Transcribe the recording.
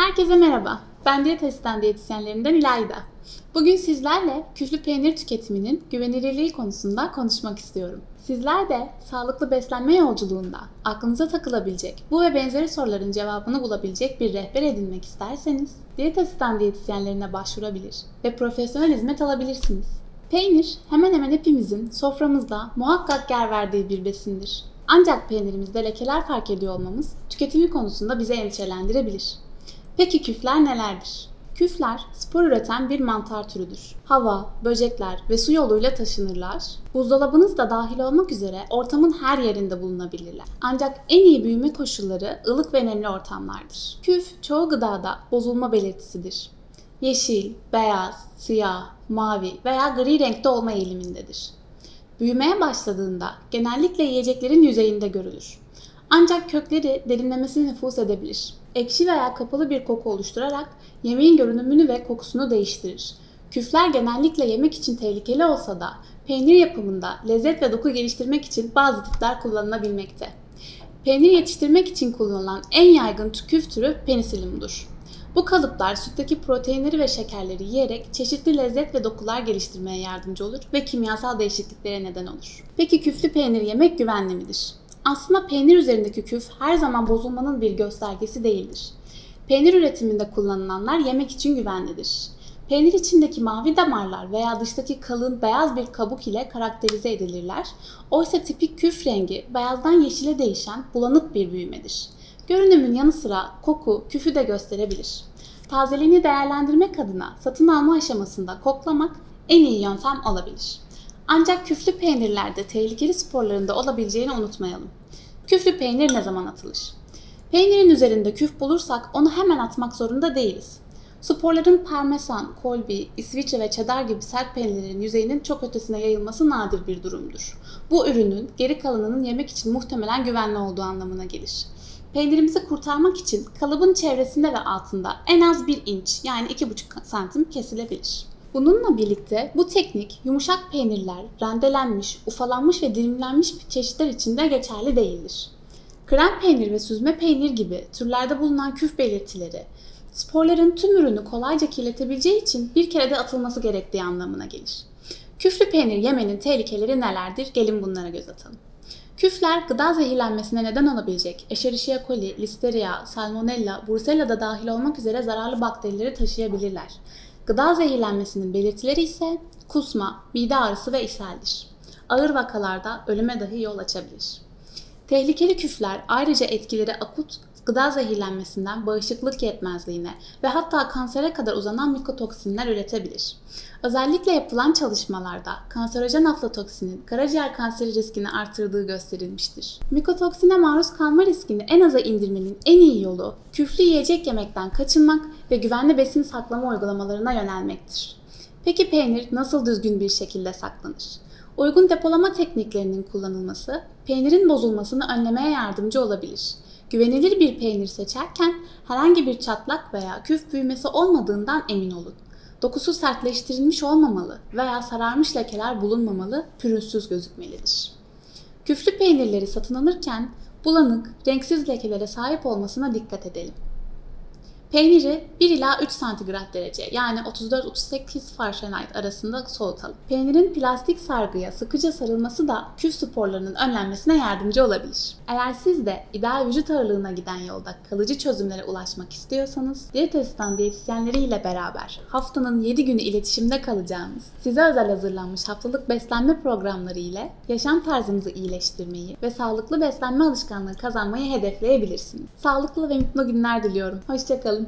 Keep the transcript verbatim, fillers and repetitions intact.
Herkese merhaba. Ben diyet asistan diyetisyenlerinden İlayda. Bugün sizlerle küflü peynir tüketiminin güvenilirliği konusunda konuşmak istiyorum. Sizler de sağlıklı beslenme yolculuğunda aklınıza takılabilecek bu ve benzeri soruların cevabını bulabilecek bir rehber edinmek isterseniz diyet asistan diyetisyenlerine başvurabilir ve profesyonel hizmet alabilirsiniz. Peynir hemen hemen hepimizin soframızda muhakkak yer verdiği bir besindir. Ancak peynirimizde lekeler fark ediyor olmamız tüketimi konusunda bizi endişelendirebilir. Peki küfler nelerdir? Küfler spor üreten bir mantar türüdür. Hava, böcekler ve su yoluyla taşınırlar. Buzdolabınız da dahil olmak üzere ortamın her yerinde bulunabilirler. Ancak en iyi büyüme koşulları ılık ve nemli ortamlardır. Küf çoğu gıdada bozulma belirtisidir. Yeşil, beyaz, siyah, mavi veya gri renkte olma eğilimindedir. Büyümeye başladığında genellikle yiyeceklerin yüzeyinde görülür. Ancak kökleri derinlemesine nüfuz edebilir. Ekşi veya kapalı bir koku oluşturarak yemeğin görünümünü ve kokusunu değiştirir. Küfler genellikle yemek için tehlikeli olsa da peynir yapımında lezzet ve doku geliştirmek için bazı tipler kullanılabilmekte. Peynir yetiştirmek için kullanılan en yaygın küf türü penisilyumdur. Bu kalıplar sütteki proteinleri ve şekerleri yiyerek çeşitli lezzet ve dokular geliştirmeye yardımcı olur ve kimyasal değişikliklere neden olur. Peki küflü peynir yemek güvenli midir? Aslında peynir üzerindeki küf her zaman bozulmanın bir göstergesi değildir. Peynir üretiminde kullanılanlar yemek için güvenlidir. Peynir içindeki mavi damarlar veya dıştaki kalın beyaz bir kabuk ile karakterize edilirler. Oysa tipik küf rengi beyazdan yeşile değişen bulanık bir büyümedir. Görünümün yanı sıra koku küfü de gösterebilir. Tazeliğini değerlendirmek adına satın alma aşamasında koklamak en iyi yöntem olabilir. Ancak küflü peynirlerde tehlikeli sporlarında olabileceğini unutmayalım. Küflü peynir ne zaman atılır? Peynirin üzerinde küf bulursak onu hemen atmak zorunda değiliz. Sporların parmesan, kolbi, İsviçre ve çedar gibi sert peynirlerin yüzeyinin çok ötesine yayılması nadir bir durumdur. Bu ürünün geri kalanının yemek için muhtemelen güvenli olduğu anlamına gelir. Peynirimizi kurtarmak için kalıbın çevresinde ve altında en az bir inç yani iki buçuk santim kesilebilir. Bununla birlikte bu teknik yumuşak peynirler, rendelenmiş, ufalanmış ve dilimlenmiş çeşitler için de geçerli değildir. Krem peynir ve süzme peynir gibi türlerde bulunan küf belirtileri, sporların tüm ürünü kolayca kirletebileceği için bir kere de atılması gerektiği anlamına gelir. Küflü peynir yemenin tehlikeleri nelerdir? Gelin bunlara göz atalım. Küfler gıda zehirlenmesine neden olabilecek Escherichia coli, Listeria, Salmonella, Brucella da dahil olmak üzere zararlı bakterileri taşıyabilirler. Gıda zehirlenmesinin belirtileri ise kusma, mide ağrısı ve ishaldir. Ağır vakalarda ölüme dahi yol açabilir. Tehlikeli küfler ayrıca etkileri akut gıda zehirlenmesinden bağışıklık yetmezliğine ve hatta kansere kadar uzanan mikotoksinler üretebilir. Özellikle yapılan çalışmalarda kanserojen aflatoksinin karaciğer kanseri riskini artırdığı gösterilmiştir. Mikotoksine maruz kalma riskini en aza indirmenin en iyi yolu küflü yiyecek yemekten kaçınmak ve güvenli besin saklama uygulamalarına yönelmektir. Peki peynir nasıl düzgün bir şekilde saklanır? Uygun depolama tekniklerinin kullanılması peynirin bozulmasını önlemeye yardımcı olabilir. Güvenilir bir peynir seçerken herhangi bir çatlak veya küf büyümesi olmadığından emin olun. Dokusu sertleştirilmiş olmamalı veya sararmış lekeler bulunmamalı, pürüzsüz gözükmelidir. Küflü peynirleri satın alırken bulanık, renksiz lekelere sahip olmasına dikkat edelim. Peyniri bir ila üç santigrat derece yani otuz dört otuz sekiz Fahrenheit arasında soğutalım. Peynirin plastik sargıya sıkıca sarılması da küf sporlarının önlenmesine yardımcı olabilir. Eğer siz de ideal vücut ağırlığına giden yolda kalıcı çözümlere ulaşmak istiyorsanız diyet asistan diyetisyenleriyle beraber haftanın yedi günü iletişimde kalacağınız, size özel hazırlanmış haftalık beslenme programları ile yaşam tarzınızı iyileştirmeyi ve sağlıklı beslenme alışkanlığı kazanmayı hedefleyebilirsiniz. Sağlıklı ve mutlu günler diliyorum. Hoşça kalın.